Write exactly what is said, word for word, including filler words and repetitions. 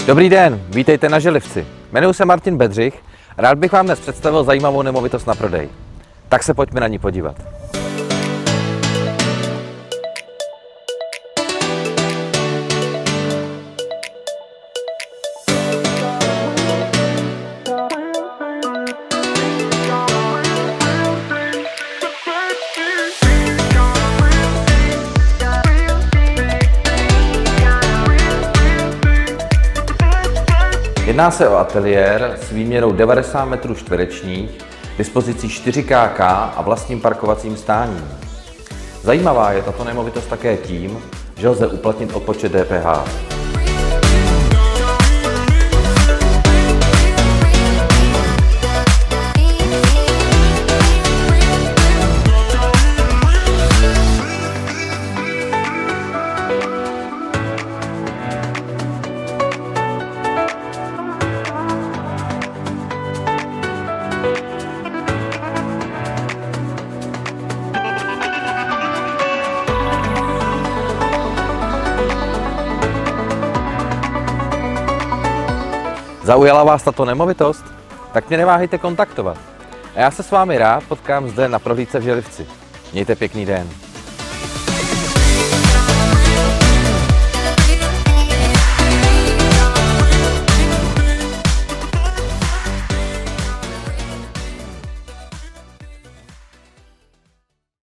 Dobrý den, vítejte na Želivci. Jmenuji se Martin Bedřich a rád bych vám dnes představil zajímavou nemovitost na prodej. Tak se pojďme na ní podívat. Jedná se o ateliér s výměrou devadesát metrů čtverečních, dispozicí čtyři ká ká a vlastním parkovacím stáním. Zajímavá je tato nemovitost také tím, že lze uplatnit odpočet D P H. Zaujala vás tato nemovitost? Tak mě neváhejte kontaktovat. A já se s vámi rád potkám zde na prohlídce v Želivci. Mějte pěkný den.